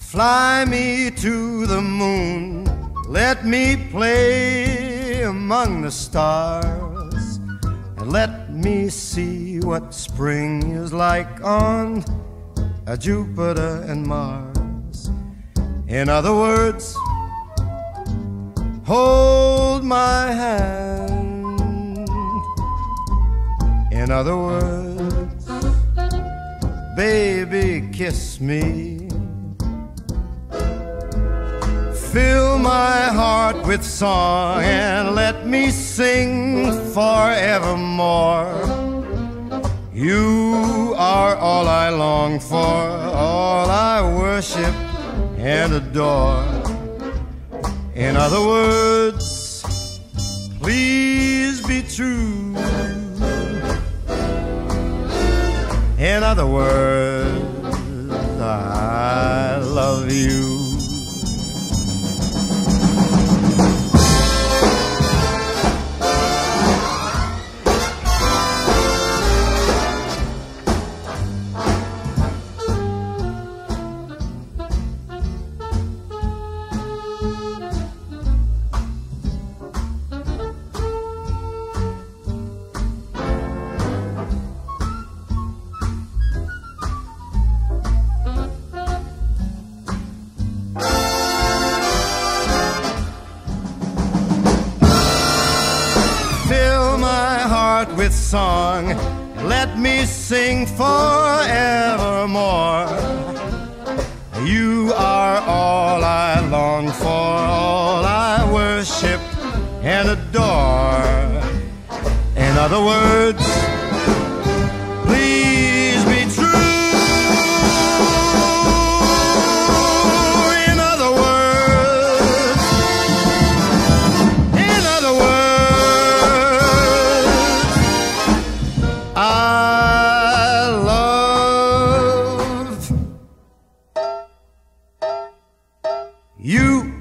Fly me to the moon, let me play among the stars, and let me see what spring is like on Jupiter and Mars. In other words, hold my hand. In other words, baby, kiss me. Fill my heart with song and let me sing forevermore. You are all I long for, all I worship and adore. In other words, please be true. In other words, I love you. With song, let me sing forevermore. You are all I long for, all I worship and adore. In other words, please be true. In other words, in other words, I love you.